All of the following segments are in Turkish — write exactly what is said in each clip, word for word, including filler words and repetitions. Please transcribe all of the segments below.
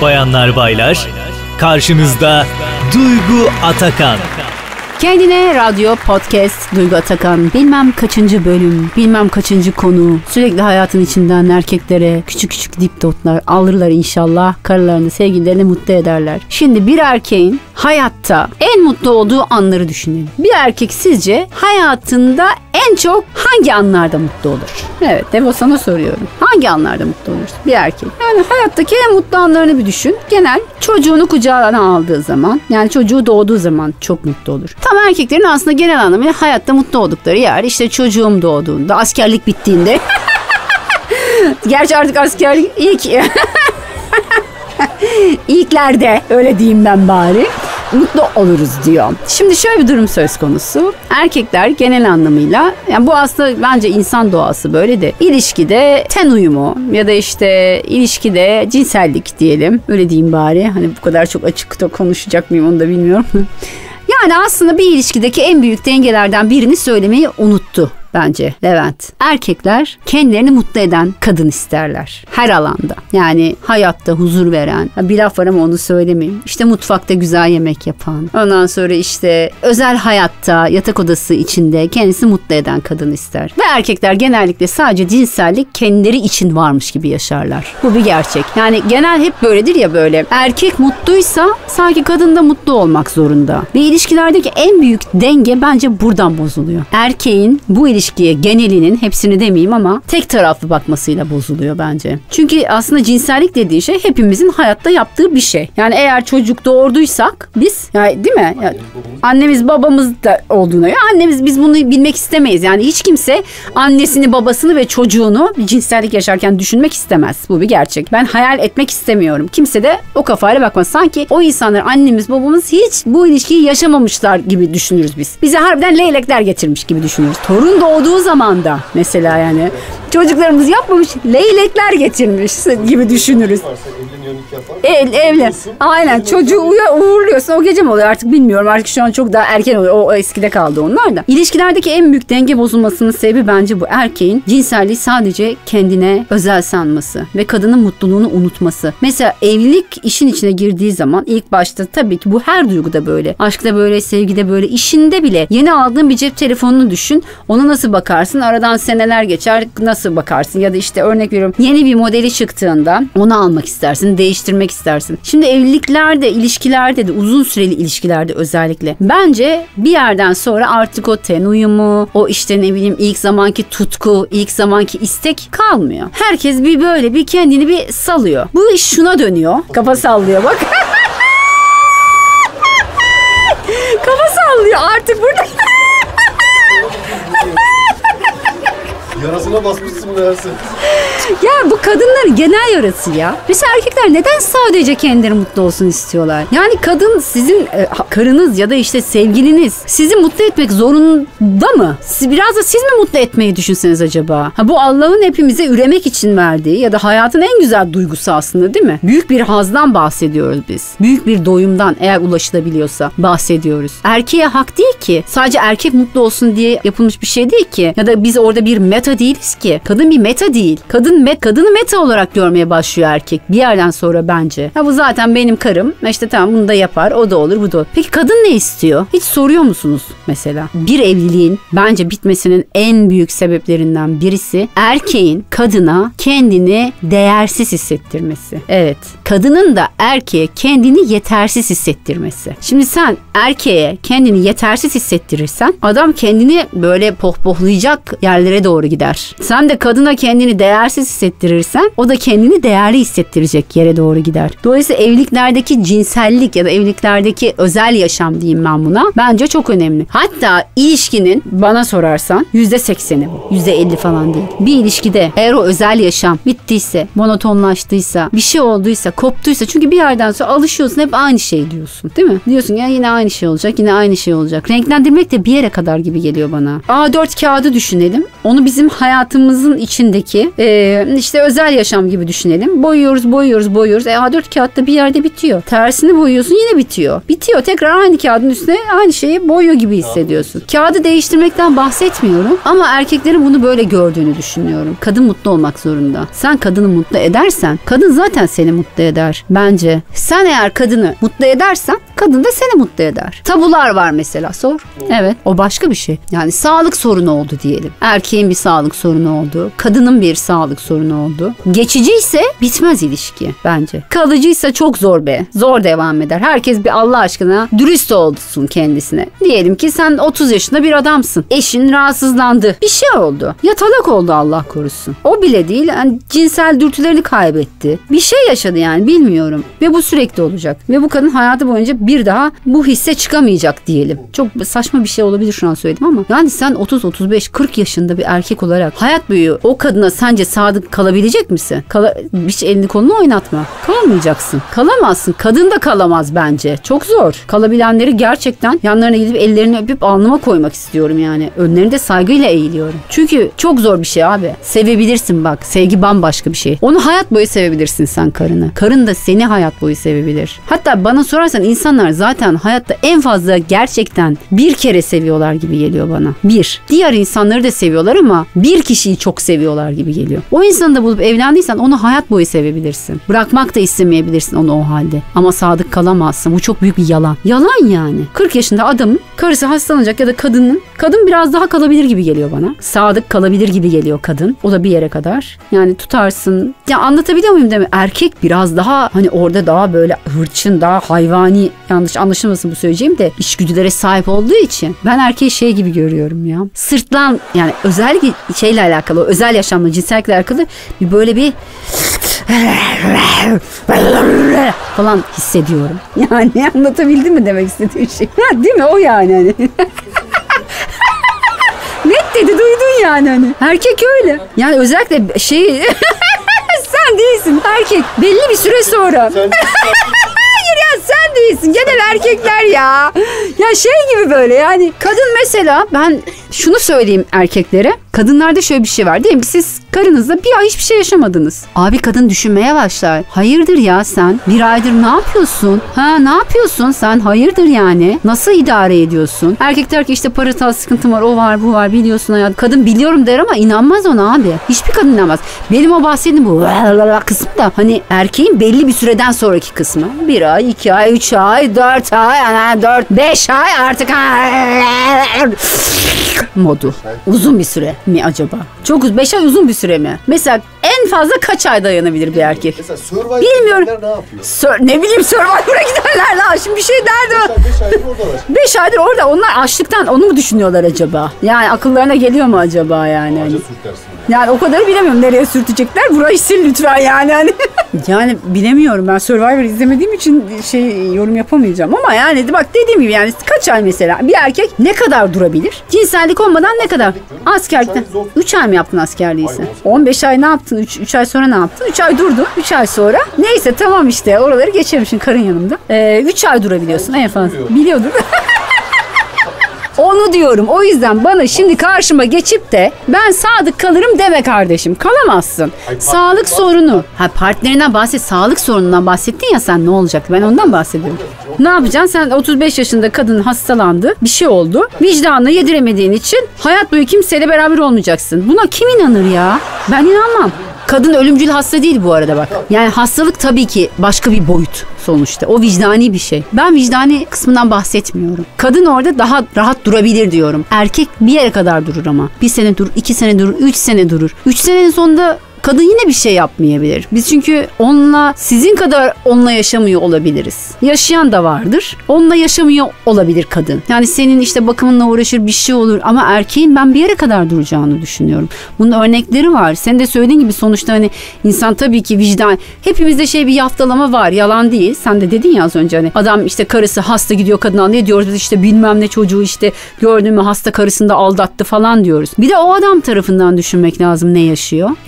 bayanlar baylar, karşınızda Duygu Atakan. Kendine radyo, podcast, Duygu Atakan. Bilmem kaçıncı bölüm, bilmem kaçıncı konu. Sürekli hayatın içinden erkeklere küçük küçük dipnotlar alırlar inşallah. Karılarını, sevgililerini mutlu ederler. Şimdi bir erkeğin hayatta en mutlu olduğu anları düşünelim. Bir erkek sizce hayatında en çok hangi anlarda mutlu olur? Evet, Devo sana soruyorum. Hangi anlarda mutlu olur bir erkek? Yani hayattaki en mutlu anlarını bir düşün. Genel çocuğunu kucağına aldığı zaman, yani çocuğu doğduğu zaman çok mutlu olur. Tam erkeklerin aslında genel anlamıyla hayatta mutlu oldukları yer işte çocuğum doğduğunda, askerlik bittiğinde. Gerçi artık askerlik ilk ilklerde öyle diyeyim ben bari. Mutlu oluruz diyor. Şimdi şöyle bir durum söz konusu. Erkekler genel anlamıyla, yani bu aslında bence insan doğası böyle de, ilişkide ten uyumu ya da işte ilişkide cinsellik diyelim. Öyle diyeyim bari. Hani bu kadar çok açıkta konuşacak mıyım onu da bilmiyorum. Yani aslında bir ilişkideki en büyük dengelerden birini söylemeyi unuttu bence Levent. Erkekler kendilerini mutlu eden kadın isterler. Her alanda. Yani hayatta huzur veren. Bir laf var ama onu söylemeyeyim. İşte mutfakta güzel yemek yapan. Ondan sonra işte özel hayatta, yatak odası içinde kendisi mutlu eden kadın ister. Ve erkekler genellikle sadece cinsellik kendileri için varmış gibi yaşarlar. Bu bir gerçek. Yani genel hep böyledir ya böyle. Erkek mutluysa sanki kadın da mutlu olmak zorunda. Ve ilişkilerdeki en büyük denge bence buradan bozuluyor. Erkeğin bu ilişki ilişkiye genelinin, hepsini demeyeyim ama tek taraflı bakmasıyla bozuluyor bence. Çünkü aslında cinsellik dediği şey hepimizin hayatta yaptığı bir şey. Yani eğer çocuk doğurduysak biz, yani değil mi? Yani annemiz babamız da olduğuna göre annemiz, biz bunu bilmek istemeyiz. Yani hiç kimse annesini, babasını ve çocuğunu bir cinsellik yaşarken düşünmek istemez. Bu bir gerçek. Ben hayal etmek istemiyorum. Kimse de o kafayla bakmaz. Sanki o insanlar, annemiz, babamız hiç bu ilişkiyi yaşamamışlar gibi düşünürüz biz. Bize harbiden leylekler getirmiş gibi düşünürüz. Torun da olduğu zaman da mesela yani çocuklarımız yapmamış, leylekler getirmiş gibi düşünürüz. Ev, evli. Aynen. Çocuğu uğurluyorsun. O gece mi oluyor artık bilmiyorum. Artık şu an çok daha erken oluyor. O, o eskide kaldı onlar da. İlişkilerdeki en büyük denge bozulmasının sebebi bence bu. Erkeğin cinselliği sadece kendine özel sanması ve kadının mutluluğunu unutması. Mesela evlilik işin içine girdiği zaman ilk başta tabii ki bu her duyguda böyle. Aşkta böyle, sevgide böyle, işinde bile. Yeni aldığın bir cep telefonunu düşün. Ona nasıl bakarsın? Aradan seneler geçer. Nasıl bakarsın? Ya da işte örnek veriyorum. Yeni bir modeli çıktığında onu almak istersin. Değiştirmek istersin. Şimdi evliliklerde, ilişkilerde de, uzun süreli ilişkilerde özellikle bence bir yerden sonra artık o ten uyumu, o işte ne bileyim ilk zamanki tutku, ilk zamanki istek kalmıyor. Herkes bir böyle bir kendini bir salıyor. Bu iş şuna dönüyor. Kafa sallıyor bak. Kafa sallıyor artık burada. Yarasına basmışsın meğerse. Ya bu kadınların genel yarası ya. Mesela erkekler neden sadece kendileri mutlu olsun istiyorlar? Yani kadın sizin e, karınız ya da işte sevgiliniz sizi mutlu etmek zorunda mı? Siz, biraz da siz mi mutlu etmeyi düşünseniz acaba? Ha, bu Allah'ın hepimize üremek için verdiği ya da hayatın en güzel duygusu aslında, değil mi? Büyük bir hazdan bahsediyoruz biz. Büyük bir doyumdan, eğer ulaşılabiliyorsa bahsediyoruz. Erkeğe hak değil ki. Sadece erkek mutlu olsun diye yapılmış bir şey değil ki. Ya da biz orada bir meta değiliz ki. Kadın bir meta değil. Kadın met, kadını meta olarak görmeye başlıyor erkek. Bir yerden sonra bence. Ha bu zaten benim karım. İşte tamam bunu da yapar. O da olur, bu da olur. Peki kadın ne istiyor? Hiç soruyor musunuz mesela? Bir evliliğin bence bitmesinin en büyük sebeplerinden birisi erkeğin kadına kendini değersiz hissettirmesi. Evet. Kadının da erkeğe kendini yetersiz hissettirmesi. Şimdi sen erkeğe kendini yetersiz hissettirirsen adam kendini böyle pohpohlayacak yerlere doğru gider. Sen de kadına kendini değersiz hissettirirsen o da kendini değerli hissettirecek yere doğru gider. Dolayısıyla evliliklerdeki cinsellik ya da evliliklerdeki özel yaşam diyeyim ben buna, bence çok önemli. Hatta ilişkinin bana sorarsan yüzde sekseni bu. yüzde elli falan değil. Bir ilişkide eğer o özel yaşam bittiyse, monotonlaştıysa, bir şey olduysa, koptuysa, çünkü bir yerden sonra alışıyorsun, hep aynı şey diyorsun. Değil mi? Diyorsun ya yine aynı şey olacak, yine aynı şey olacak. Renklendirmek de bir yere kadar gibi geliyor bana. A dört kağıdı düşünelim. Onu bizim hayatımızın içindeki e, Ee, işte özel yaşam gibi düşünelim. Boyuyoruz, boyuyoruz, boyuyoruz. E A dört kağıtta bir yerde bitiyor. Tersini boyuyorsun, yine bitiyor. Bitiyor. Tekrar aynı kağıdın üstüne aynı şeyi boyuyor gibi hissediyorsun. Kağıdı değiştirmekten bahsetmiyorum ama erkeklerin bunu böyle gördüğünü düşünüyorum. Kadın mutlu olmak zorunda. Sen kadını mutlu edersen kadın zaten seni mutlu eder bence. Sen eğer kadını mutlu edersen kadın da seni mutlu eder. Tabular var mesela, sor. Evet, o başka bir şey. Yani sağlık sorunu oldu diyelim. Erkeğin bir sağlık sorunu oldu. Kadının bir sağlık sorunu oldu. Geçiciyse bitmez ilişki bence. Kalıcıysa çok zor be. Zor devam eder. Herkes bir Allah aşkına dürüst olsun kendisine. Diyelim ki sen otuz yaşında bir adamsın. Eşin rahatsızlandı. Bir şey oldu. Yatalak oldu Allah korusun. O bile değil. Yani cinsel dürtülerini kaybetti. Bir şey yaşadı yani, bilmiyorum. Ve bu sürekli olacak. Ve bu kadın hayatı boyunca bir daha bu hisse çıkamayacak diyelim. Çok saçma bir şey olabilir şu an söyledim ama. Yani sen otuz, otuz beş, kırk yaşında bir erkek olarak hayat boyu o kadına sence sadık kalabilecek misin? Kala, hiç elini kolunu oynatma. Kalamayacaksın. Kalamazsın. Kadın da kalamaz bence. Çok zor. Kalabilenleri gerçekten yanlarına gidip ellerini öpüp alnıma koymak istiyorum yani. Önlerinde saygıyla eğiliyorum. Çünkü çok zor bir şey abi. Sevebilirsin bak. Sevgi bambaşka bir şey. Onu hayat boyu sevebilirsin sen karını. Karın da seni hayat boyu sevebilir. Hatta bana sorarsan insanlar zaten hayatta en fazla gerçekten bir kere seviyorlar gibi geliyor bana. Bir. Diğer insanları da seviyorlar ama bir kişiyi çok seviyorlar gibi geliyor. O insanı da bulup evlendiysen onu hayat boyu sevebilirsin. Bırakmak da istemeyebilirsin onu o halde. Ama sadık kalamazsın. Bu çok büyük bir yalan. Yalan yani. kırk yaşında adamın karısı hastalanacak ya da kadının. Kadın biraz daha kalabilir gibi geliyor bana. Sadık kalabilir gibi geliyor kadın. O da bir yere kadar. Yani tutarsın. Ya anlatabiliyor muyum değil mi? Erkek biraz daha hani orada daha böyle hırçın, daha hayvani, yanlış anlaşılmasın bu söyleyeceğim de, içgüdülere sahip olduğu için ben erkeği şey gibi görüyorum ya. Sırtlan yani özellikle şeyle alakalı, özel yaşamla, cinsellikle alakalı bir böyle bir falan hissediyorum. Yani anlatabildim mi demek istediğim şey? Ha, değil mi? O yani hani. Net dedi, duydun yani hani. Erkek öyle. Yani özellikle şey sen değilsin erkek. Belli bir süre sonra. Hayır ya, sen değilsin. Genel erkekler ya. Ya şey gibi böyle yani. Kadın mesela, ben şunu söyleyeyim erkeklere. Kadınlarda şöyle bir şey var. Diyelim ki siz karınızla bir ay hiçbir şey yaşamadınız. Abi kadın düşünmeye başlar. Hayırdır ya sen? Bir aydır ne yapıyorsun? Ha ne yapıyorsun sen? Hayırdır yani? Nasıl idare ediyorsun? Erkek der ki işte parasal sıkıntım var, o var, bu var, biliyorsun hayat. Kadın biliyorum der ama inanmaz ona abi. Hiçbir kadın inanmaz. Benim o bahsettiğim bu kısmı da hani erkeğin belli bir süreden sonraki kısmı. Bir ay, iki ay, üç ay, dört ay, dört, beş ay artık modu. Uzun bir süre mi acaba? Çok uzun. Beş ay uzun bir süre mi? Mesela en fazla kaç ay dayanabilir bir erkek? Mesela Survivor'a bilmiyorum. gidenler ne yapıyor? Sur- ne bileyim Survivor'a gidenler daha. Şimdi bir şey derdi o. beş aydır oradalar. Beş aydır orada. Onlar açlıktan onu mu düşünüyorlar acaba? Yani akıllarına geliyor mu acaba yani? Ağaca sürtersin. Yani o kadarı bilemiyorum. Nereye sürtecekler? Burayı sil lütfen yani. Hani. Yani bilemiyorum. Ben Survivor izlemediğim için şey yorum yapamayacağım. Ama yani bak dediğim gibi yani kaç ay mesela? Bir erkek ne kadar durabilir? Cinsellik olmadan ne kadar? Askerlikte. üç ay mı yaptın askerliğiyse? on beş ay ne yaptın? üç ay sonra ne yaptın? üç ay durdun. üç ay sonra. Neyse tamam işte. Oraları geçerim şimdi karın yanımda. üç ay durabiliyorsun en fazla. Biliyordur. Onu diyorum. O yüzden bana şimdi karşıma geçip de ben sadık kalırım deme kardeşim. Kalamazsın. Ay, sağlık sorunu. Ha partnerinden bahset. Sağlık sorunundan bahsettin ya sen, ne olacak? Ben ondan bahsediyorum. Ne yapacaksın? Sen otuz beş yaşında kadın hastalandı. Bir şey oldu. Vicdanını yediremediğin için hayat boyu kimseyle beraber olmayacaksın. Buna kim inanır ya? Ben inanmam. Kadın ölümcül hasta değil bu arada bak. Yani hastalık tabii ki başka bir boyut sonuçta. O vicdani bir şey. Ben vicdani kısmından bahsetmiyorum. Kadın orada daha rahat durabilir diyorum. Erkek bir yere kadar durur ama. Bir sene durur, iki sene durur, üç sene durur. Üç senenin sonunda kadın yine bir şey yapmayabilir. Biz çünkü onunla, sizin kadar onunla yaşamıyor olabiliriz. Yaşayan da vardır. Onunla yaşamıyor olabilir kadın. Yani senin işte bakımınla uğraşır, bir şey olur ama erkeğin ben bir yere kadar duracağını düşünüyorum. Bunun örnekleri var. Sen de söylediğin gibi sonuçta hani insan tabii ki vicdan. Hepimizde şey bir yaftalama var. Yalan değil. Sen de dedin ya az önce hani adam işte karısı hasta gidiyor kadına ne diyoruz biz işte bilmem ne çocuğu işte gördün mü hasta karısını da aldattı falan diyoruz. Bir de o adam tarafından düşünmek lazım ne yaşıyor. Ya kadın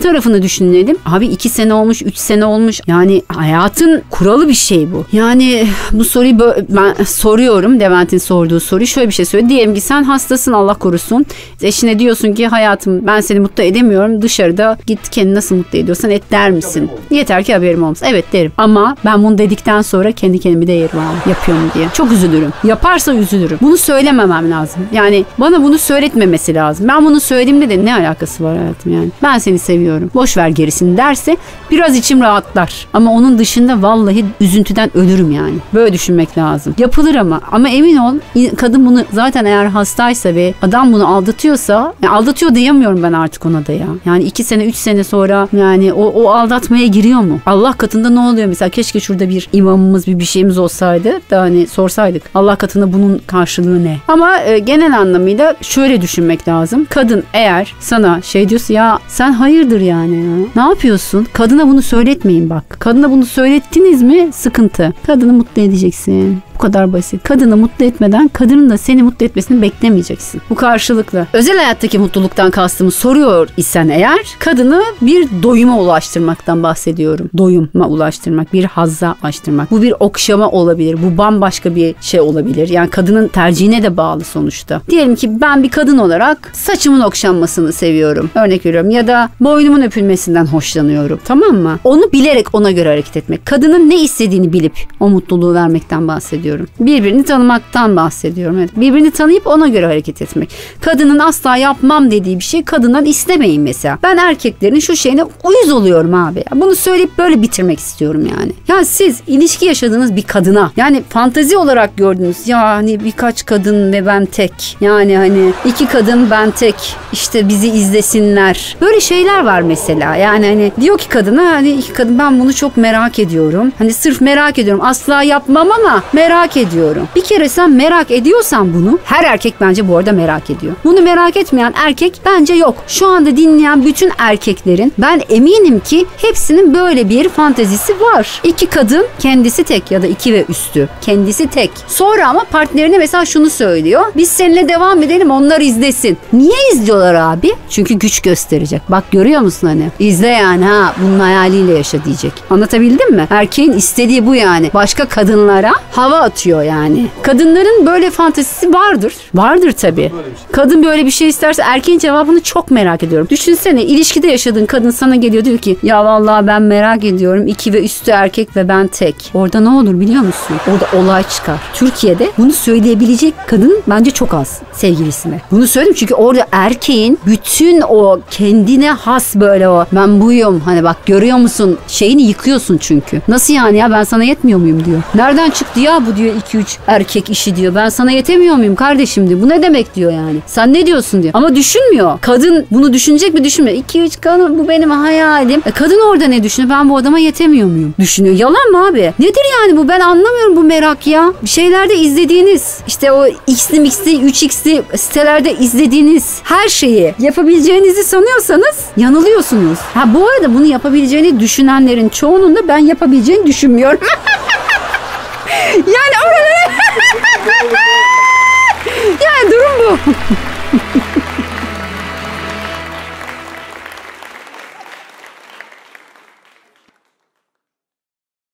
tarafını düşünelim. Abi iki sene olmuş, üç sene olmuş. Yani hayatın kuralı bir şey bu. Yani bu soruyu ben soruyorum. Levent'in sorduğu soruyu şöyle bir şey söylüyor. Diyelim ki sen hastasın, Allah korusun. Eşine diyorsun ki hayatım ben seni mutlu edemiyorum. Dışarıda git kendini nasıl mutlu ediyorsan et der misin? Yeter ki haberim olmasın. Evet derim. Ama ben bunu dedikten sonra kendi kendimi de yerim abi. Yapıyorum diye. Çok üzülürüm. Yaparsa üzülürüm. Bunu söylememem lazım. Yani bana bunu söyletmemesi lazım. Ben bunu söylediğimde de ne alakası var hayatım yani. Ben seni seviyorum. Boş ver gerisini derse biraz içim rahatlar. Ama onun dışında vallahi üzüntüden ölürüm yani. Böyle düşünmek lazım. Yapılır ama. Ama emin ol kadın bunu zaten eğer hastaysa ve adam bunu aldatıyorsa yani aldatıyor diyemiyorum ben artık ona da ya. Yani iki sene üç sene sonra yani o, o aldatmaya giriyor mu? Allah katında ne oluyor mesela? Keşke şurada bir imamımız bir bir şeyimiz olsaydı da hani sorsaydık. Allah katında bunun karşılığı ne? Ama e, genel anlamıyla şöyle düşünmek lazım. Kadın eğer sana şey diyorsa ya sen hayırdır yani ya. Ne yapıyorsun? Kadına bunu söyletmeyin bak. Kadına bunu söylettiniz mi sıkıntı. Kadını mutlu edeceksin. Bu kadar basit. Kadını mutlu etmeden kadının da seni mutlu etmesini beklemeyeceksin. Bu karşılıklı. Özel hayattaki mutluluktan kastımı soruyor isen eğer kadını bir doyuma ulaştırmaktan bahsediyorum. Doyuma ulaştırmak, bir hazza ulaştırmak. Bu bir okşama olabilir. Bu bambaşka bir şey olabilir. Yani kadının tercihine de bağlı sonuçta. Diyelim ki ben bir kadın olarak saçımın okşanmasını seviyorum. Örnek veriyorum. Ya da boynumun öpülmesinden hoşlanıyorum. Tamam mı? Onu bilerek ona göre hareket etmek. Kadının ne istediğini bilip o mutluluğu vermekten bahsediyorum. Birbirini tanımaktan bahsediyorum. Evet. Birbirini tanıyıp ona göre hareket etmek. Kadının asla yapmam dediği bir şey kadından istemeyin mesela. Ben erkeklerin şu şeyine uyuz oluyorum abi. Bunu söyleyip böyle bitirmek istiyorum yani. Ya siz ilişki yaşadığınız bir kadına yani fantazi olarak gördünüz. Ya hani birkaç kadın ve ben tek. Yani hani iki kadın ben tek. İşte bizi izlesinler. Böyle şeyler var mesela. Yani hani diyor ki kadına hani iki kadın ben bunu çok merak ediyorum. Hani sırf merak ediyorum. Asla yapmam ama merak ediyorum. Bir kere sen merak ediyorsan bunu her erkek bence bu arada merak ediyor. Bunu merak etmeyen erkek bence yok. Şu anda dinleyen bütün erkeklerin ben eminim ki hepsinin böyle bir fantezisi var. İki kadın kendisi tek ya da iki ve üstü. Kendisi tek. Sonra ama partnerine mesela şunu söylüyor. Biz seninle devam edelim onlar izlesin. Niye izliyorlar abi? Çünkü güç gösterecek. Bak görüyor musun hani? İzle yani ha bunun hayaliyle yaşa diyecek. Anlatabildim mi? Erkeğin istediği bu yani. Başka kadınlara hava atıyor yani. Kadınların böyle fantezisi vardır. Vardır tabii. Kadın böyle bir şey isterse erkeğin cevabını çok merak ediyorum. Düşünsene ilişkide yaşadığın kadın sana geliyor diyor ki ya vallahi ben merak ediyorum iki ve üstü erkek ve ben tek. Orada ne olur biliyor musun? Orada olay çıkar. Türkiye'de bunu söyleyebilecek kadın bence çok az sevgilisine. Bunu söyledim çünkü orada erkeğin bütün o kendine has böyle o ben buyum hani bak görüyor musun şeyini yıkıyorsun çünkü. Nasıl yani ya ben sana yetmiyor muyum diyor. Nereden çıktı ya bu diyor iki üç erkek işi diyor. Ben sana yetemiyor muyum kardeşim diyor. Bu ne demek diyor yani. Sen ne diyorsun diyor. Ama düşünmüyor. Kadın bunu düşünecek mi düşünmüyor. iki üç kadın bu benim hayalim. E kadın orada ne düşünüyor? Ben bu adama yetemiyor muyum? Düşünüyor. Yalan mı abi? Nedir yani bu? Ben anlamıyorum bu merak ya. Bir şeylerde izlediğiniz işte o X'li Mix'li üç X'li sitelerde izlediğiniz her şeyi yapabileceğinizi sanıyorsanız yanılıyorsunuz. Ha bu arada bunu yapabileceğini düşünenlerin çoğunun da ben yapabileceğini düşünmüyorum. Yani orada yani durum bu.